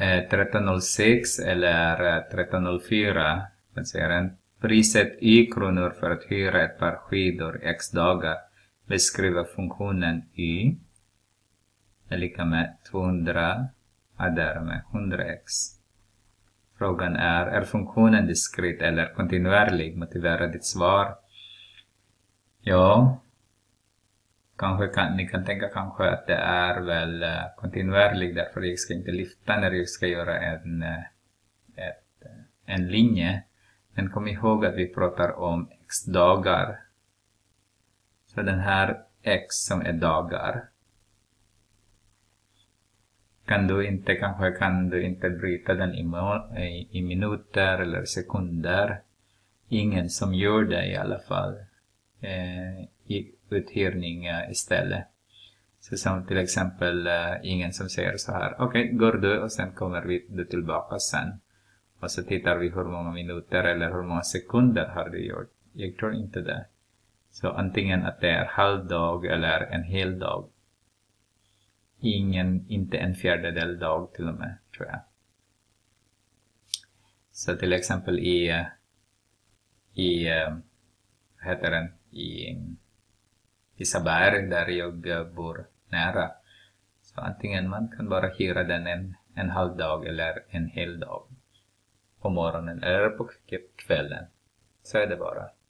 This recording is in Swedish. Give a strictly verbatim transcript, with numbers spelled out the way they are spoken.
eh, tretton noll sex eller eh, tretton noll fyra. Man säger en priset y kronor för att hyra ett par skidor x dagar. Beskriver funktionen y är lika med tvåhundra adderar med hundra x. Frågan är, är funktionen diskret eller kontinuerlig? Motivera ditt svar. Ja, kanske kan, ni kan tänka kanske att det är väl uh, kontinuerlig, därför jag ska inte lyfta när jag ska göra en, uh, ett, uh, en linje. Men kom ihåg att vi pratar om x dagar. Så den här x som är dagar. Kan du inte, kanske kan du inte bryta den i, i, i minuter eller sekunder. Ingen som gör det i alla fall. Eh, i uthyrning uh, istället. Så som till exempel uh, ingen som säger så här. Okej, okay, går du och sen kommer vi du tillbaka sen. Och så tittar vi hur många minuter eller hur många sekunder har du gjort. Jag tror inte det. Så antingen att det är halvdag eller en hel dag. Ingen, inte en fjärdedel dag till och med, tror jag. Så till exempel i, i vad heter den, i Isaberg där jag bor nära. Så antingen man kan bara hyra den en, en halv dag eller en hel dag. På morgonen eller på kvällen. Så är det bara.